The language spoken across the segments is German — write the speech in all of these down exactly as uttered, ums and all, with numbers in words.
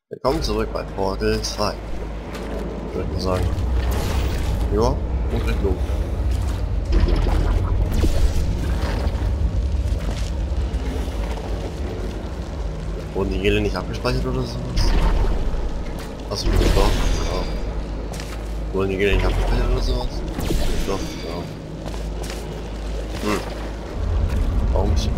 Willkommen zurück bei Portal zwei. Würde ich mal sagen. Ja, und recht logisch. Wurden die Gele nicht abgespeichert oder sowas? Achso, doch. Ja. Wurden die Gele nicht abgespeichert oder sowas? Doch, ja. Hm. Warum ist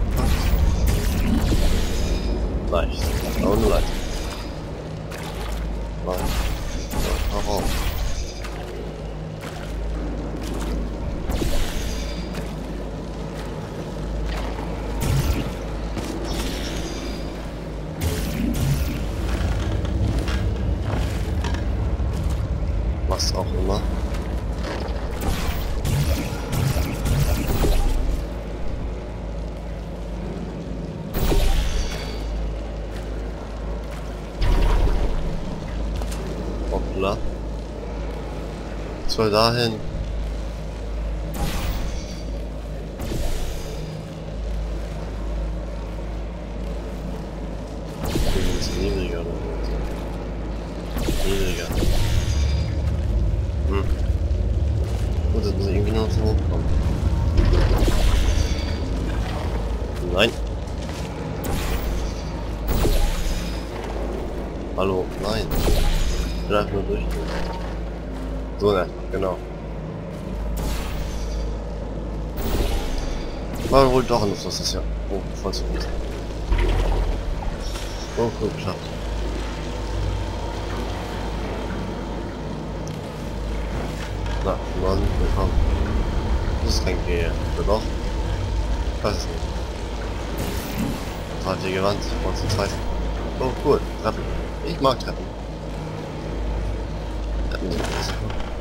das? Leicht. Aber nur leicht. Nein. Ja, warum? Was auch immer. Hoppla. Was soll dahin? Ein bisschen niedriger oder was? Niedriger. Hm. Gut, das muss irgendwie noch so hochkommen. Nein. Hallo, nein. Ich will einfach nur durch. So, ne, genau. War wohl doch anders, das ist ja. Oh, voll zu gut. Oh, gut, geschafft. Na, Mann, willkommen. Das ist kein G. Oder doch? Ich weiß es nicht. Drei Gewand, und zu zweit. Oh, cool. Treppen. Ich mag Treppen. Treppen sind besser.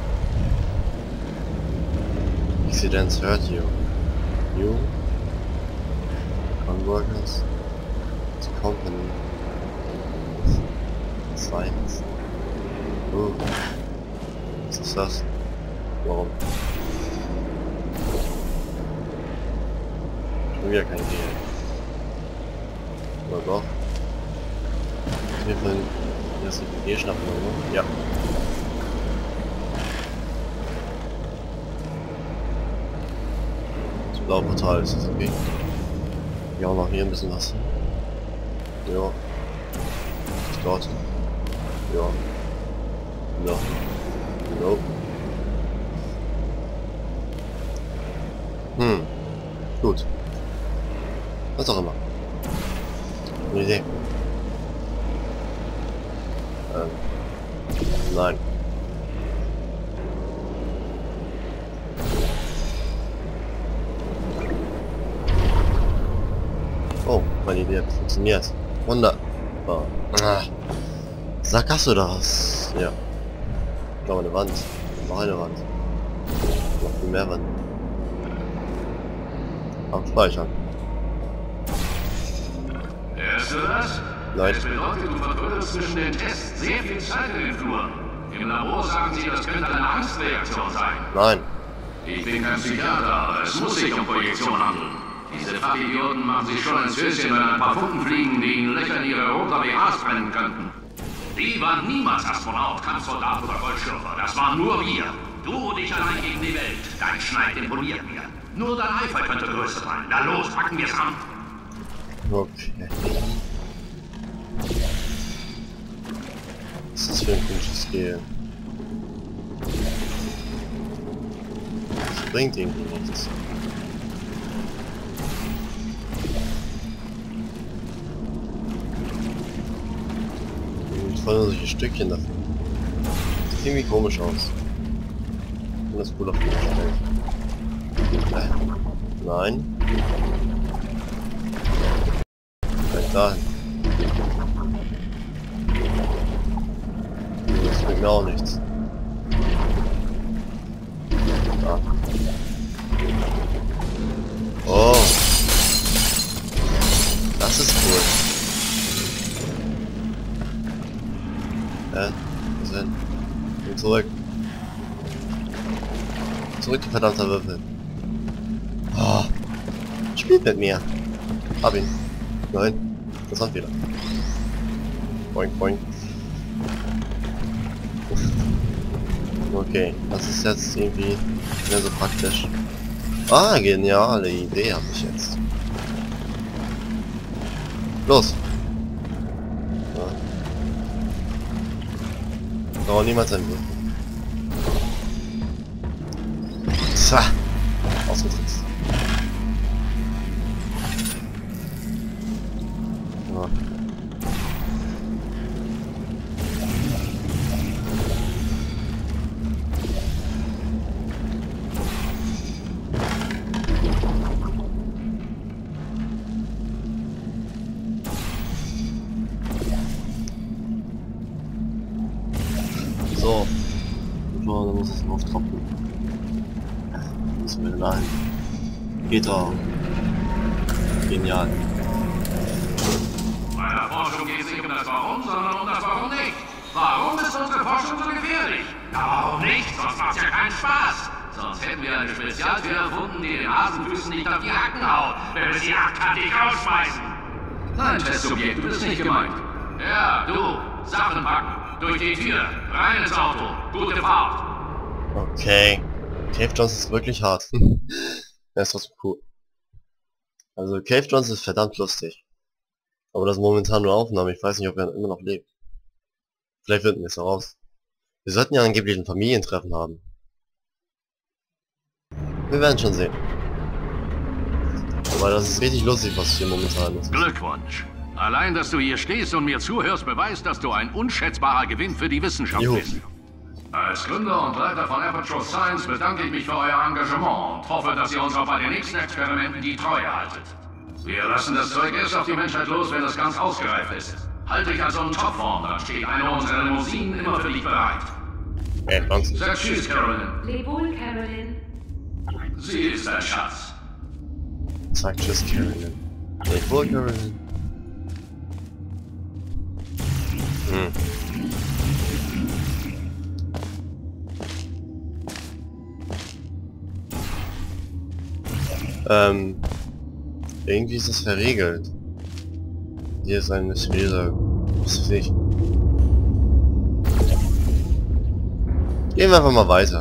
Accidents hurt you. You? Conworkers? The company? Science? Oh. Was ist das? Warum? Schon wieder kein G. Oder doch? Wir können das G schnappen, oder? Ja. Das blaue Portal ist das okay. Ja, auch noch hier ein bisschen was. Ja. Ist dort. Ja. Ja. Nope. Hm. Gut. Was auch immer. Eine Idee. Ähm. Nein. Oh, meine Idee hat funktioniert. Wunderbar. Ah. Sackgasse das. Ja. Noch eine Wand. Noch eine Wand. Noch viel mehr Wand. Abspeichern. Hörst du das? Nein. Das bedeutet, du vertrödelst zwischen den Tests sehr viel Zeit in den Fluren. Im Labor sagen sie, das könnte eine Angstreaktion sein. Nein. Ich bin kein Psychiater, aber es muss sich um Projektion handeln. Diese Fachidioten machen sich schon ins Höschen, wenn ein paar Funken fliegen, die ihnen Löcher in ihre roter B Hs brennen könnten. Die waren niemals Astronaut, Kampfsoldat oder Goldschürfer. Das waren nur wir. Du und ich allein gegen die Welt. Dein Schneid imponiert mir. Nur dein Eifer könnte größer sein. Na los, packen wir's an. Okay. Was ist das für ein komisches Spiel? Das bringt irgendwie nichts. Ich fand nur solche Stückchen davon. Sieht irgendwie komisch aus. Und das Pool auf den gestellt. Äh, nein. Vielleicht dahin. Das bringt mir auch nichts. Da. Oh. Das ist cool. Hä? Was denn? Komm zurück. Zurück, du verdammter Würfel. Oh. Spielt mit mir. Hab ihn. Nein. Das hat wieder. Boing, boing. Okay, das ist jetzt irgendwie nicht mehr so praktisch. Ah, geniale Idee habe ich jetzt. Los! Ja. Dauert niemals ein Würfel. Tja! Ausgetrickst. Ja. So. So, dann muss es noch tropfen. Müssen wir dahin. Peter. Genial. Bei der Forschung geht es nicht um das Warum, sondern um das Warum nicht. Warum ist unsere Forschung so gefährlich? Ja, warum nicht? Sonst macht's ja keinen Spaß. Sonst hätten wir eine Spezialtür erfunden, die den Hasenfüßen nicht auf die Hacken haut, wenn wir sie achtkantig rausschmeißen. Nein, Testsubjekt, du bist nicht gemeint. Ja, du. Sachen packen. Durch die Tür. Rein ins Auto. Gute Fahrt. Okay. Cave Johnson ist wirklich hart. Er ist trotzdem cool. Also Cave Johnson ist verdammt lustig. Aber das ist momentan nur Aufnahme. Ich weiß nicht, ob er immer noch lebt. Vielleicht finden wir es heraus. Wir sollten ja angeblich ein Familientreffen haben. Wir werden schon sehen. Aber das ist richtig lustig, was hier momentan ist. Glückwunsch. Allein, dass du hier stehst und mir zuhörst, beweist, dass du ein unschätzbarer Gewinn für die Wissenschaft Juhu. bist. Als Gründer und Leiter von Aperture Science bedanke ich mich für euer Engagement und hoffe, dass ihr uns auch bei den nächsten Experimenten die Treue haltet. Wir lassen das Zeug erst auf die Menschheit los, wenn es ganz ausgereift ist. Halte dich also in Topform, dann steht eine unserer Limousinen immer für dich bereit. Ey, Franz. Sag tschüss, Carolyn. Leb wohl, Carolyn. Sie ist ein Schatz. Sag tschüss, Carolyn. Leb wohl, Carolyn. Hm. Ähm, irgendwie ist es verriegelt. Hier ist ein mysteriöser... Was weiß ich. Gehen wir einfach mal weiter.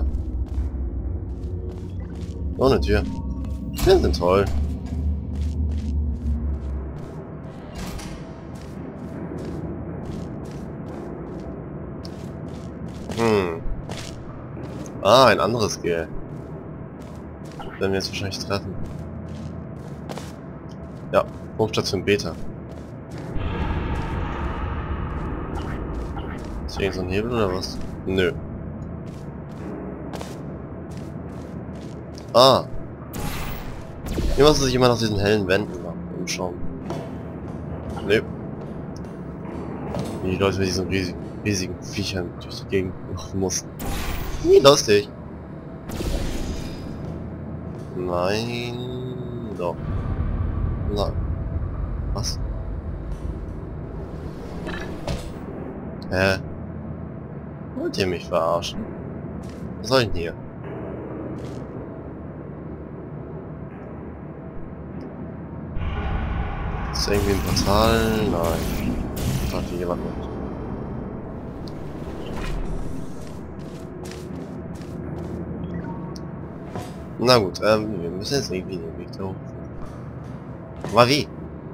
Oh, eine Tür. Türen sind toll. Hm. Ah, ein anderes Gel. Werden wir jetzt wahrscheinlich treffen. Ja, Hochstation Beta. Ist hier irgend so ein Hebel oder was? Nö. Ah. Hier muss sich jemand auf diesen hellen Wänden umschauen. Nö. Wie die Leute mit diesen riesigen, riesigen Viechern durch die Gegend laufen mussten. Wie lustig. Nein. Doch. Nein. Was? Hä? Wollt ihr mich verarschen? Was soll ich denn hier? Ist irgendwie ein Portal? Nein. Da hat hier jemand mit. Na gut, ähm, wir müssen jetzt irgendwie den Weg da hoch. Aber wie?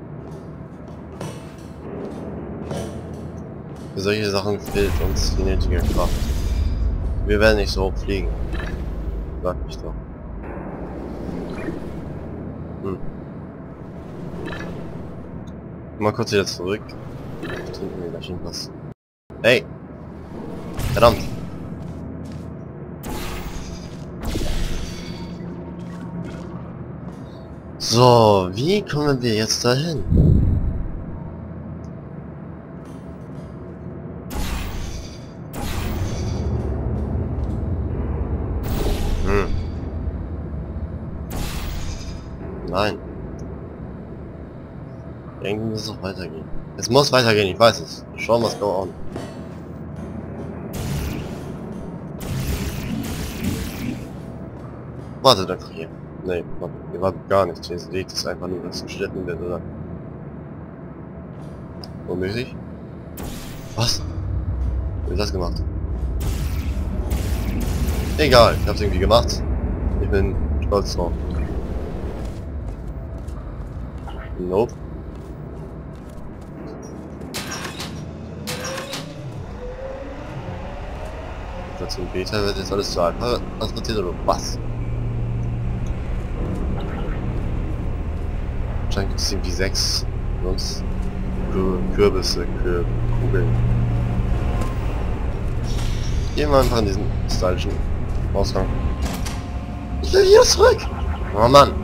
Für solche Sachen fehlt uns die nötige Kraft. Wir werden nicht so hoch fliegen. Sag ich doch. Hm. Mal kurz wieder zurück. Trinken wir gleich irgendwas. Hey! Verdammt! So, wie kommen wir jetzt dahin? Hm. Nein. Irgendwie muss es auch weitergehen. Es muss weitergehen, ich weiß es. Schauen wir es go on. Wartet einfach hier. Nee, ihr wartet gar nicht. Ihr seht es einfach nur, dass es geschnitten wird, oder? Unmöglich? Was? Wie das gemacht? Egal, ich hab's irgendwie gemacht. Ich bin stolz drauf. Nope. Zum Beta wird jetzt alles zu einfach transportiert oder was? Anscheinend gibt es irgendwie sechs sonst Kürbisse, Kür Kugeln. Gehen wir einfach in diesen stylischen Ausgang. Ich will wieder zurück! Oh Mann!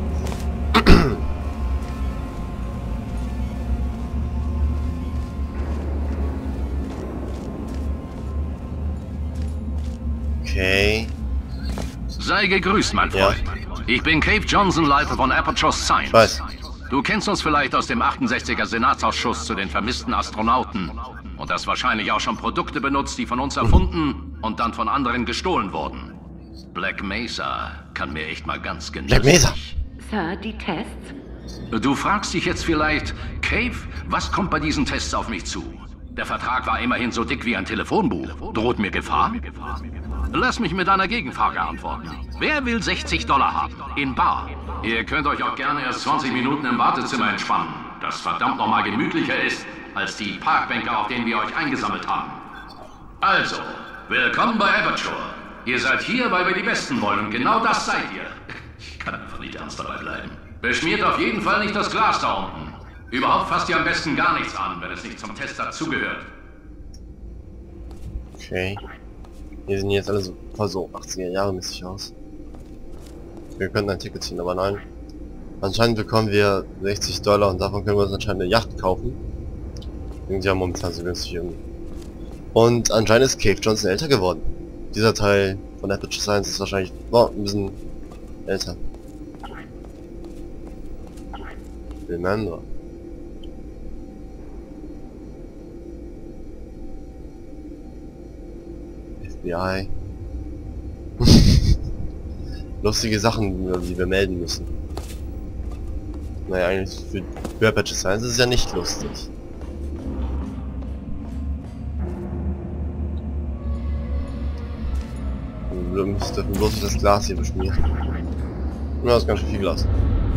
Okay. Sei gegrüßt, mein Ja. Freund. Ich bin Cave Johnson, Leiter von Aperture Science. Ich weiß. Du kennst uns vielleicht aus dem achtundsechziger Senatsausschuss zu den vermissten Astronauten. Und hast wahrscheinlich auch schon Produkte benutzt, die von uns erfunden und dann von anderen gestohlen wurden. Black Mesa kann mir echt mal ganz genüsslich. Black Mesa! Sir, die Tests? Du fragst dich jetzt vielleicht, Cave, was kommt bei diesen Tests auf mich zu? Der Vertrag war immerhin so dick wie ein Telefonbuch. Droht mir Gefahr? Lass mich mit einer Gegenfrage antworten. Wer will sechzig Dollar haben? In bar. Ihr könnt euch auch gerne erst zwanzig Minuten im Wartezimmer entspannen, das verdammt nochmal gemütlicher ist, als die Parkbänke, auf denen wir euch eingesammelt haben. Also, willkommen bei Aperture. Ihr seid hier, weil wir die Besten wollen und genau das seid ihr. Ich kann einfach nicht ernst dabei bleiben. Beschmiert auf jeden Fall nicht das Glas da unten. Überhaupt fasst ihr am besten gar nichts an, wenn es nicht zum Test dazugehört. Okay. Hier sehen jetzt alle so voll so achtziger Jahre mäßig aus. Wir könnten ein Ticket ziehen, aber nein. Anscheinend bekommen wir sechzig Dollar und davon können wir uns anscheinend eine Yacht kaufen. Irgendwie ja momentan so günstig irgendwie. Und anscheinend ist Cave Johnson älter geworden. Dieser Teil von Aperture Science ist wahrscheinlich oh, ein bisschen älter. Remember. F B I. Lustige Sachen, die wir melden müssen. Naja, eigentlich für, für Aperture Science ist es ja nicht lustig. Wir dürfen bloß nicht das Glas hier beschmieren. Ja, das ist ganz schön viel Glas.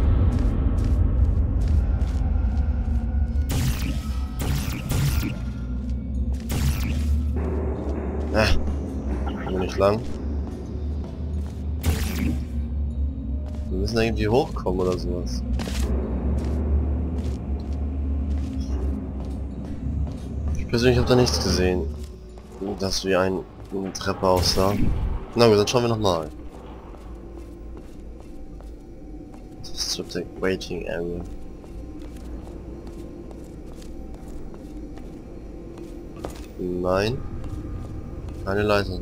Äh, nicht lang. Wir müssen irgendwie hochkommen oder sowas. Ich persönlich habe da nichts gesehen, dass wie ein, eine Treppe aussah. Na gut, dann schauen wir nochmal. Striptic Waiting Area. Nein. Keine Leiter.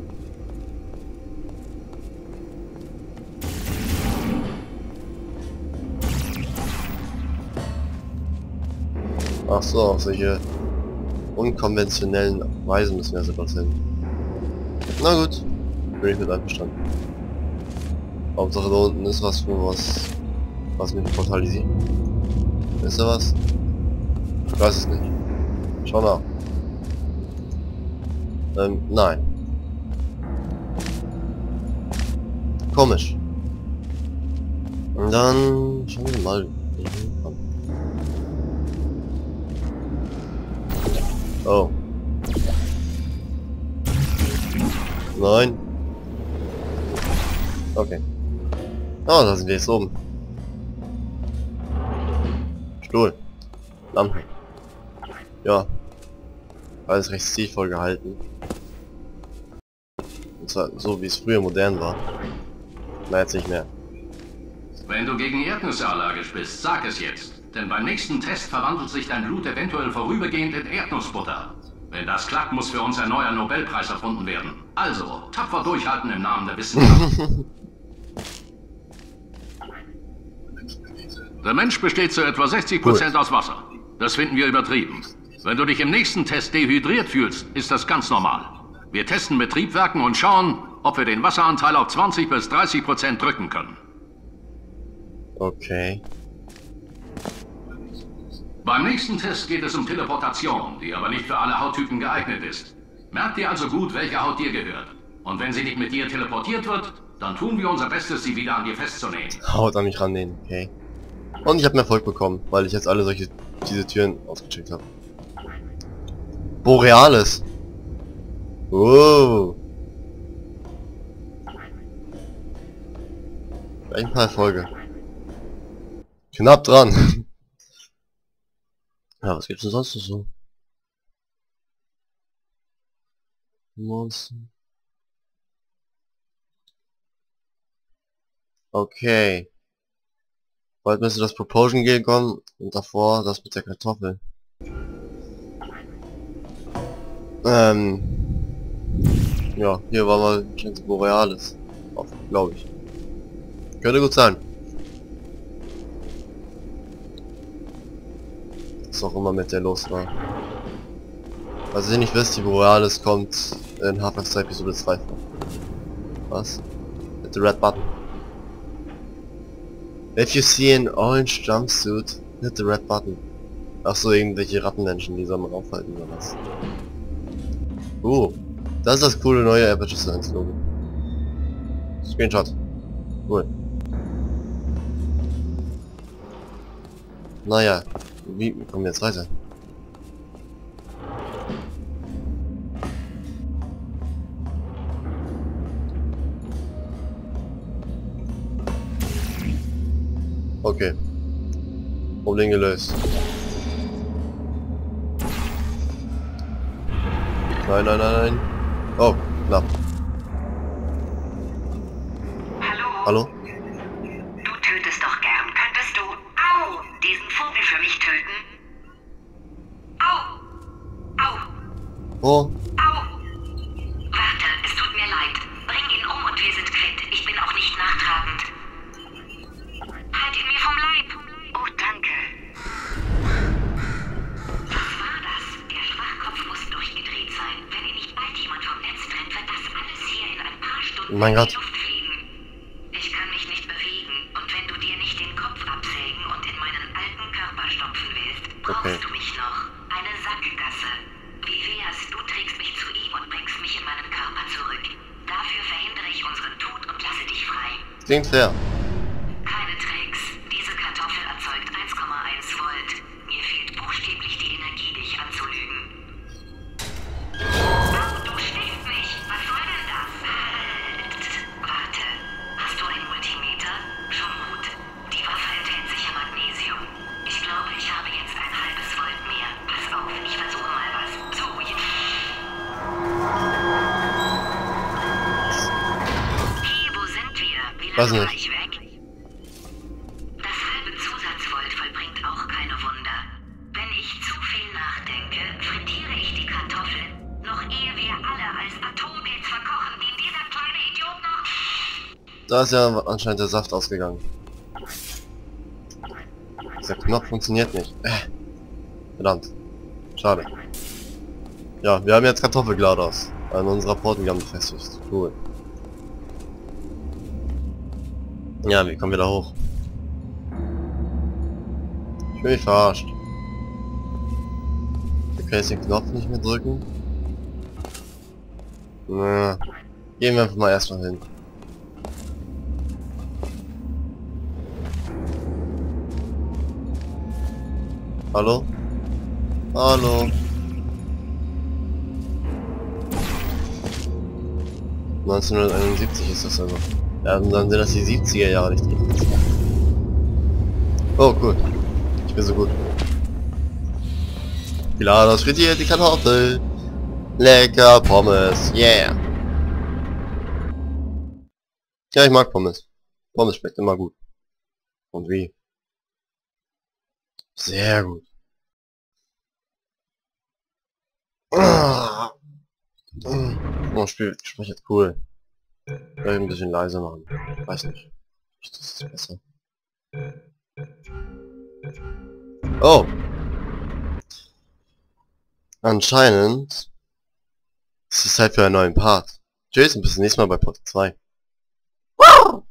Ach so, auf solche unkonventionellen Weisen müssen wir sogar hin. Na gut, bin ich mit einverstanden. Hauptsache da unten ist was, für was, was mich portalisiert. Ist da was? Ich weiß es nicht. Schau nach. Ähm, nein. Komisch. Und dann schauen wir mal. Oh. Nein. Okay. Oh, da sind wir jetzt oben. Stuhl. Lampen. Ja. Alles recht stilvoll gehalten. Und zwar so wie es früher modern war. Na, jetzt nicht mehr. Wenn du gegen Erdnüsse allergisch bist, sag es jetzt. Denn beim nächsten Test verwandelt sich dein Blut eventuell vorübergehend in Erdnussbutter. Wenn das klappt, muss für uns ein neuer Nobelpreis erfunden werden. Also, tapfer durchhalten im Namen der Wissenschaft. Der Mensch besteht zu etwa sechzig Prozent aus Wasser. Das finden wir übertrieben. Wenn du dich im nächsten Test dehydriert fühlst, ist das ganz normal. Wir testen mit Triebwerken und schauen, ob wir den Wasseranteil auf zwanzig bis dreißig Prozent drücken können. Okay. Beim nächsten Test geht es um Teleportation, die aber nicht für alle Hauttypen geeignet ist. Merk dir also gut, welche Haut dir gehört. Und wenn sie nicht mit dir teleportiert wird, dann tun wir unser Bestes, sie wieder an dir festzunehmen. Haut an mich rannehmen, okay. Und ich habe mehr Erfolg bekommen, weil ich jetzt alle solche diese Türen ausgecheckt habe. Borealis. Oh. Ein paar Erfolge. Knapp dran. Ja, was gibt's denn sonst noch so? Monster. Okay. Bald müsste das Propulsion Gel kommen und davor das mit der Kartoffel. Ähm. Ja, hier war mal Chance Borealis. Glaube ich. Könnte gut sein. Was auch immer mit der los war. Was ihr nicht wisst, die Borealis kommt in Half-Life zwei Episode zwei vor. Was? Mit the red button. If you see an orange jumpsuit, hit the red button. Ach so, irgendwelche Rattenmenschen, die soll man aufhalten oder was? Uh, das ist das coole neue Aperture Science Logo. Screenshot. Cool. Naja, wie kommen wir jetzt weiter? Okay. Problem gelöst. Nein, nein, nein, nein. Oh, knapp. Hallo? Hallo? Du tötest doch gern. Könntest du, au, diesen Vogel für mich töten? Au! Au! Oh, Au! Warte, es tut mir leid. Bring ihn um und wir sind quitt. Ich bin auch nicht nachtragend. Halt ihn mir vom Leib! Oh, danke. Was war das? Der Schwachkopf muss durchgedreht sein. Wenn ihn nicht bald jemand vom Netz trennt, wird das alles hier in ein paar Stunden mein in Gott. die Luft fliegen. Ich kann mich nicht bewegen. Und wenn du dir nicht den Kopf absägen und in meinen alten Körper stopfen willst, brauchst Okay. du mich noch. Eine Sackgasse. Wie wär's, du trägst mich zu ihm und bringst mich in meinen Körper zurück. Dafür verhindere ich unseren Tod und lasse dich frei. klingt fair. Keine Tricks. Diese Kartoffel erzeugt eins Komma eins Volt. Mir fehlt buchstäblich die Energie, dich anzulügen. Au, du stichst mich. Was soll denn das? Halt. Warte. Hast du ein Multimeter? Schon gut. Die Waffe enthält sicher Magnesium. Ich glaube, ich habe jetzt ein halbes Volt mehr. Pass auf, ich versuche mal was. So, jetzt. Hey, wo sind wir? Wie Weiß lange war nicht. ich weg? Das halbe Zusatzvolt vollbringt auch keine Wunder. Wenn ich zu viel nachdenke, frittiere ich die Kartoffel, noch ehe wir alle als Atompilz verkochen, wie dieser kleine Idiot noch... Da ist ja anscheinend der Saft ausgegangen. Dieser Knopf funktioniert nicht. Äh. Verdammt. Schade. Ja, wir haben jetzt Kartoffelglados an unserer Portengamme befestigt. Cool. Ja, wie kommen wir da hoch? Ich bin mich verarscht. Wir können jetzt den Knopf nicht mehr drücken. Na, gehen wir einfach mal erstmal hin. Hallo? Hallo? neunzehnhunderteinundsiebzig ist das also. Ja, und dann sind das die siebziger Jahre, nicht die achtziger. Oh, cool. Ich bin so gut. Pilatus frittiert die Kartoffel. Lecker Pommes. Yeah. Ja, ich mag Pommes. Pommes schmeckt immer gut. Und wie? Sehr gut. Ah. Oh, Spiel speichert cool. Vielleicht ein bisschen leiser machen. Weiß nicht. Das ist besser. Oh. Anscheinend ist es Zeit für einen neuen Part. Tschüss und bis zum nächsten Mal bei Part zwei.